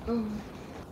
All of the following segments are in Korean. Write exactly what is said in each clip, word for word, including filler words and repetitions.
응.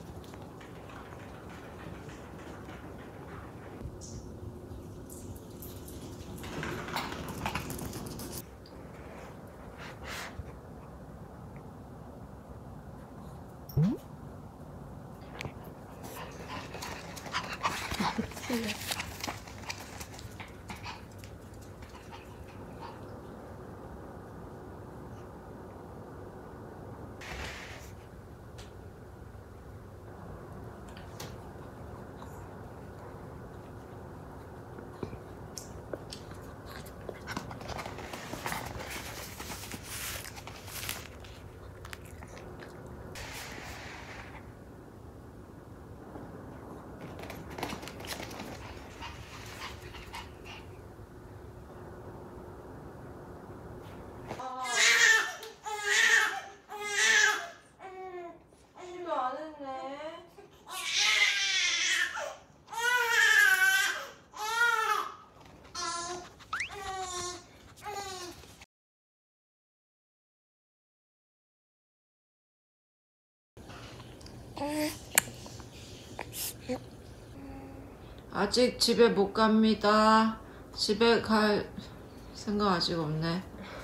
아직 집에 못 갑니다. 집에 갈 생각 아직 없네.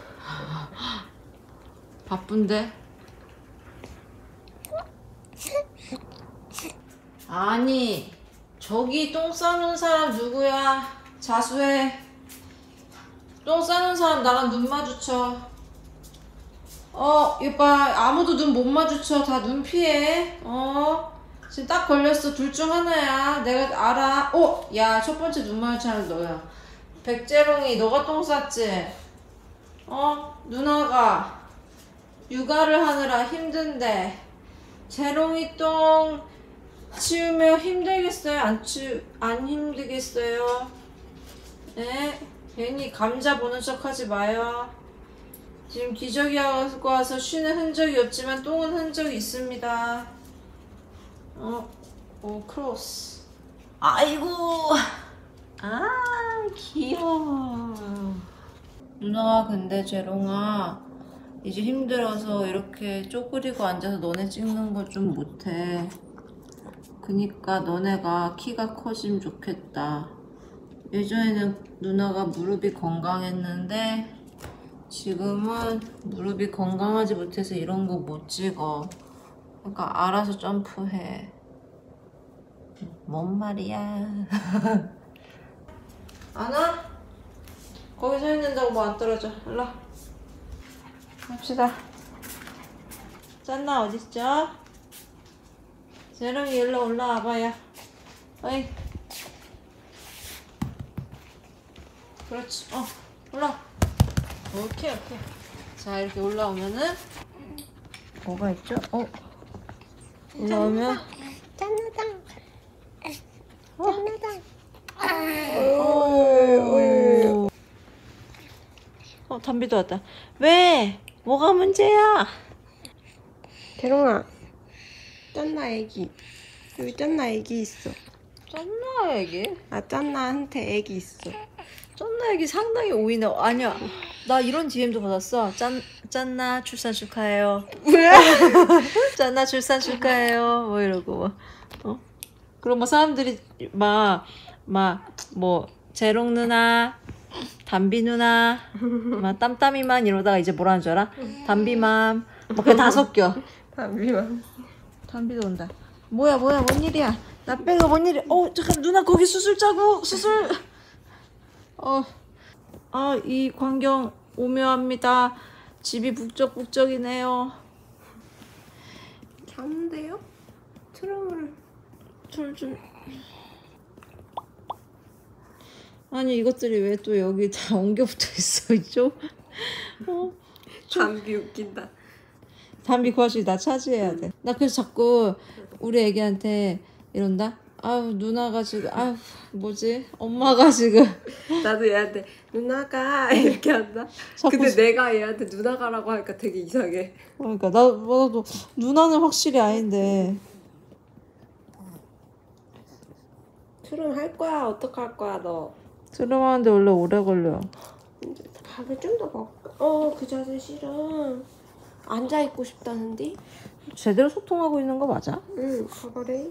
바쁜데? 아니, 저기 똥 싸는 사람 누구야? 자수해. 똥 싸는 사람 나랑 눈 마주쳐. 어, 이봐, 아무도 눈 못 마주쳐. 다 눈 피해. 어? 지금 딱 걸렸어. 둘 중 하나야. 내가 알아. 어? 야, 첫 번째 눈 마주치는 너야. 백재롱이, 너가 똥 쌌지? 어? 누나가 육아를 하느라 힘든데 재롱이 똥 치우며 힘들겠어요? 안 치우, 안 힘들겠어요? 네? 괜히 감자 보는 척 하지 마요. 지금 기저귀 하고 와서 쉬는 흔적이 없지만 똥은 흔적이 있습니다. 어, 오, 크로스. 아이고, 아, 귀여워. 누나, 근데 재롱아, 이제 힘들어서 이렇게 쪼그리고 앉아서 너네 찍는 거 좀 못해. 그니까 너네가 키가 커지면 좋겠다. 예전에는 누나가 무릎이 건강했는데 지금은 무릎이 건강하지 못해서 이런 거 못 찍어. 그러니까 알아서 점프해. 뭔 말이야. 안 와? 거기 서 있는다고 뭐 안 떨어져. 일로 와. 갑시다. 짠나 어딨죠? 재롱이 일로 올라와봐요. 어이. 그렇지. 어, 올라와. 오케이, 오케이. 자, 이렇게 올라오면은 뭐가 있죠? 어? 올라오면 짠나당. 어? 짠나당. 오. 어, 담비도 왔다. 왜? 뭐가 문제야? 재롱아. 짠나 애기. 여기 짠나 애기 있어. 짠나 애기? 아, 짠나한테 애기 있어. 짠나 애기 상당히 오이네. 아니야. 나 이런 디엠도 받았어. 짠, 짠나 출산 축하해요. 왜? 짠나 출산 축하해요. 뭐 이러고 뭐. 어? 그럼 뭐 사람들이 막, 막, 뭐, 재롱 누나, 담비 누나, 막 땀땀이만 이러다가 이제 뭐라는 줄 알아? 담비맘. 막 그게 다 섞여. 담비만. 담비도 온다. 뭐야, 뭐야, 뭔 일이야? 나 빼고 뭔 일이야? 어, 잠깐, 누나 거기 수술 자국, 수술. 어, 아, 이 광경 오묘합니다. 집이 북적북적이네요. 자는데요? 트럼을. 줄줄. 아니, 이것들이 왜 또 여기 다 엉겨 붙어 있어, 이쪽? 어? 담비 웃긴다. 담비 그 와중에 나 차지해야 돼. 나 그래서 자꾸 우리 애기한테 이런다? 아유, 누나가 지금, 아유, 뭐지? 엄마가 지금. 나도 얘한테 누나가 이렇게 한다. 근데 수... 내가 얘한테 누나가라고 하니까 되게 이상해. 그러니까 나, 나도 누나는 확실히 아닌데. 트럼 할 거야? 어떡할 거야 너? 트럼 하는데 원래 오래 걸려. 밥을 좀 더 먹어. 어, 그 자세 싫어. 앉아있고 싶다는데? 제대로 소통하고 있는 거 맞아? 응, 가버래.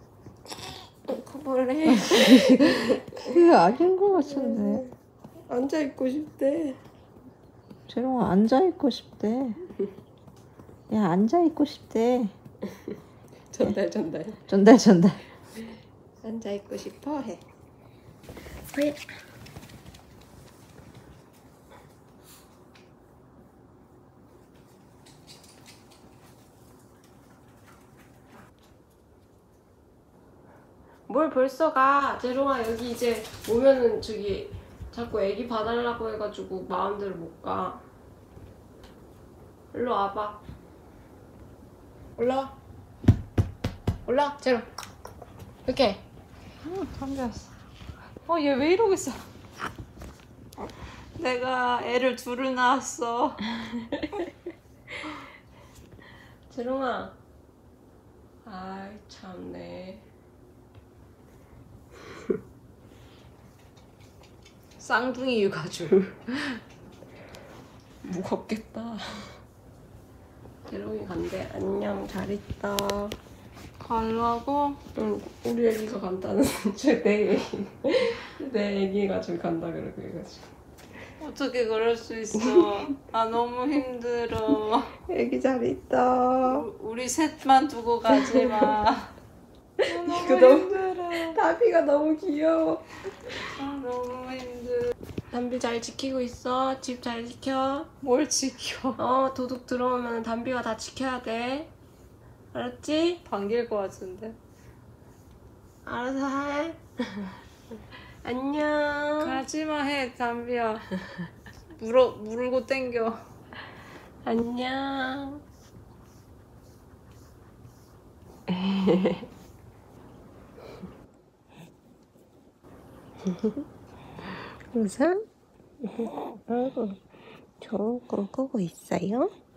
가버래. 그게 아닌 거 같은데. 앉아있고 싶대. 재롱아 앉아있고 싶대. 야 앉아있고 싶대. 전달 전달. 전달 전달. 앉아있고 싶어 해. 네. 뭘 벌써 가? 재롱아 여기 이제 오면은 저기 자꾸 애기 봐달라고 해가지고 마음대로 못 가. 일로 와봐. 올라와. 올라. 재롱. 이렇게. 응, 담배였어. 어, 얘 왜 이러고 있어? 내가 애를 둘을 낳았어. 재롱아. 아이 참네. 쌍둥이 육아주. 무겁겠다. 재롱이 간대. 안녕. 잘 있다. 가려고? 응. 우리 애기가 간다는 내 애기. 내 애기가 좀 간다 그러고 해가지고. 어떻게 그럴 수 있어? 아 너무 힘들어. 애기 잘 있다. 우리 셋만 두고 가지 마. 아, 너무 이거 너무- 힘들어. 다비가 너무 귀여워. 아 너무 힘들어. 담비 잘 지키고 있어. 집 잘 지켜. 뭘 지켜? 어 도둑 들어오면 담비가 다 지켜야 돼. 알았지? 반길 것 같은데. 알아서 해. 안녕. 가지마 해 담비야. 물어 물고 땡겨. 안녕. 우선? 아이고 좋은 꿈 꾸고 있어요?